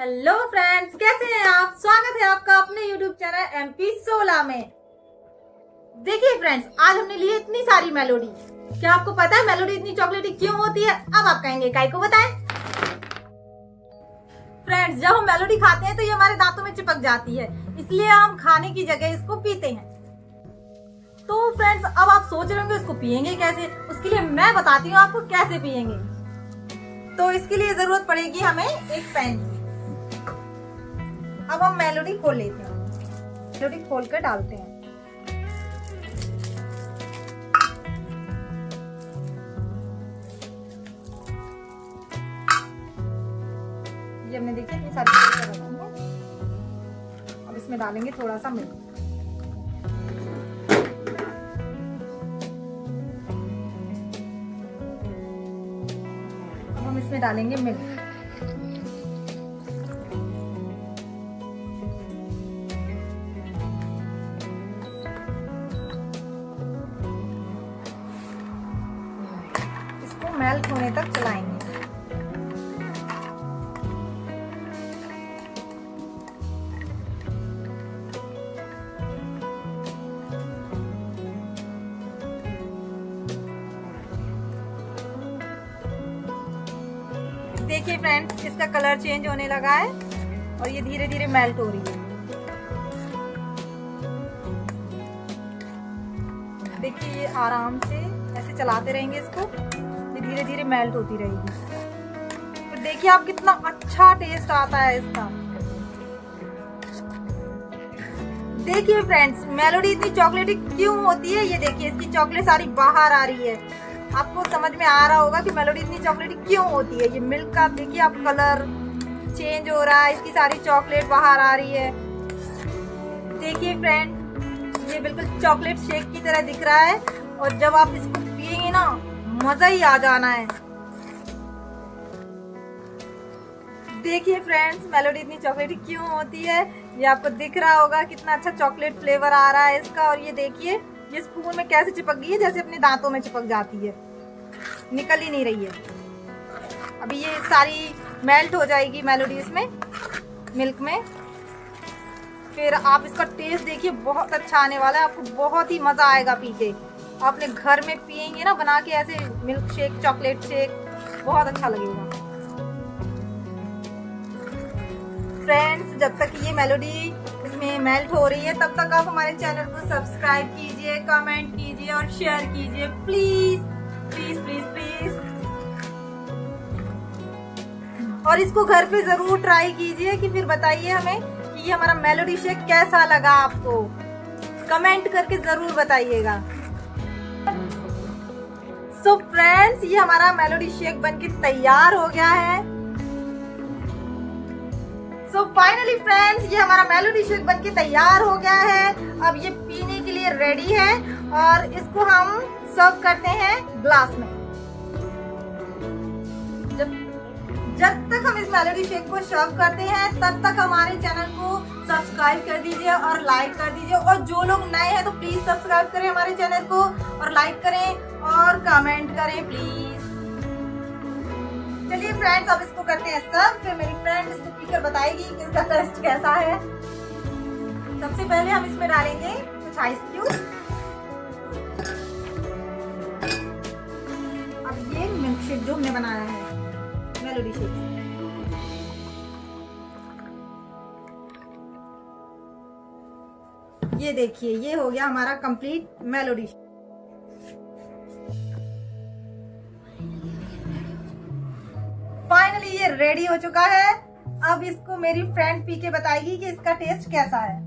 Hello friends, कैसे हैं आप। स्वागत है आपका अपने यूट्यूब चैनल MP 16 में। देखिए फ्रेंड्स, आज हमने लिए इतनी सारी मेलोडी। क्या आपको पता है मेलोडी इतनी चॉकलेटी क्यों होती है? अब आप कहेंगे काय को बताएं। फ्रेंड्स, जब हम मेलोडी खाते हैं तो ये हमारे दांतों में चिपक जाती है, इसलिए हम खाने की जगह इसको पीते हैं। तो फ्रेंड्स, अब आप सोच रहे होंगे इसको पियेंगे कैसे। उसके लिए मैं बताती हूँ आपको कैसे पियेंगे। तो इसके लिए जरूरत पड़ेगी हमें एक पेन की। अब हम मेलोडी खोल लेते हैं। मेलोडी खोल कर डालते हैं। ये हमने देखिए इतनी सारी चीजें लगाएंगे। अब इसमें डालेंगे थोड़ा सा मिल्क। अब हम इसमें डालेंगे मिल्क। मेल्ट होने तक चलाएंगे। देखिए फ्रेंड्स, इसका कलर चेंज होने लगा है और ये धीरे धीरे मेल्ट हो रही है। देखिए ये आराम से ऐसे चलाते रहेंगे इसको, धीरे धीरे मेल्ट होती रहेगी। तो देखिए आप कितना अच्छा टेस्ट आता है इसका। देखिए फ्रेंड्स, मेलोडी इतनी चॉकलेटी क्यों होती है। ये देखिए इसकी चॉकलेट सारी बाहर आ रही है। आपको समझ में आ रहा होगा कि मेलोडी इतनी चॉकलेटी क्यों होती है। ये मिल्क का देखिए आप कलर चेंज हो रहा है, इसकी सारी चॉकलेट बाहर आ रही है। देखिए फ्रेंड, ये बिल्कुल चॉकलेट शेक की तरह दिख रहा है और जब आप इसको पियेंगे ना, मजा ही आ जाना है। देखिए फ्रेंड्स, मेलोडी इतनी चॉकलेटी क्यों होती है। ये आपको दिख रहा होगा कितना अच्छा चॉकलेट फ्लेवर आ रहा है इसका। और ये देखिए ये स्पून में कैसे चिपक गई है, जैसे अपने दांतों में चिपक जाती है, निकल ही नहीं रही है। अभी ये सारी मेल्ट हो जाएगी मेलोडी इसमें मिल्क में। फिर आप इसका टेस्ट देखिए, बहुत अच्छा आने वाला है। आपको बहुत ही मजा आएगा पी के। अपने घर में पियेंगे ना बना के ऐसे मिल्क शेक, चॉकलेट शेक, बहुत अच्छा लगेगा। फ्रेंड्स, जब तक ये मेलोडी इसमें मेल्ट हो रही है तब तक आप हमारे चैनल को सब्सक्राइब कीजिए, कमेंट कीजिए और शेयर कीजिए प्लीज प्लीज प्लीज प्लीज। और इसको घर पे जरूर ट्राई कीजिए कि फिर बताइए हमें कि ये हमारा मेलोडी शेक कैसा लगा आपको। कमेंट करके जरूर बताइएगा। तो फ्रेंड्स, ये हमारा मेलोडी शेक बनके तैयार हो गया है। सो फाइनली फ्रेंड्स, ये हमारा मेलोडी शेक बनके तैयार हो गया है। अब ये पीने के लिए रेडी है और इसको हम सर्व करते हैं ग्लास में। जब तक हम इस मेलोडी शेक को सर्व करते हैं तब तक हमारे चैनल को सब्सक्राइब कर दीजिए और लाइक कर दीजिए। और जो लोग नए हैं तो प्लीज सब्सक्राइब करें हमारे चैनल को और लाइक करें और कमेंट करें प्लीज। चलिए फ्रेंड्स, अब इसको करते हैं सर्व। फिर मेरी फ्रेंड इसको पीकर बताएगी कि इसका टेस्ट कैसा है। सबसे पहले हम इसमें डालेंगे कुछ आइस क्यूब। अब ये मिल्क शेक जो हमने बनाया है मेलोडी शेक, ये देखिए ये हो गया हमारा कंप्लीट मेलोडी। फाइनली ये रेडी हो चुका है। अब इसको मेरी फ्रेंड पी के बताएगी कि इसका टेस्ट कैसा है।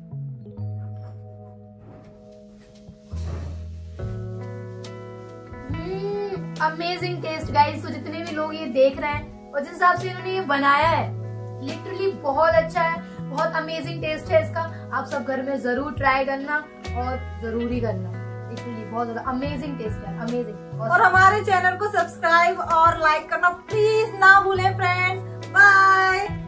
Amazing taste guys. तो जितने भी लोग ये देख रहे हैं और जिस हिसाब से इन्होंने ये बनाया है, लिटरली बहुत अच्छा है, बहुत अमेजिंग टेस्ट है इसका। आप सब घर में जरूर ट्राई करना और जरूरी करना। लिटरली बहुत ज्यादा अमेजिंग टेस्ट है, अमेजिंग। और हमारे चैनल को सब्सक्राइब और लाइक करना प्लीज ना भूलें फ्रेंड्स। बाय।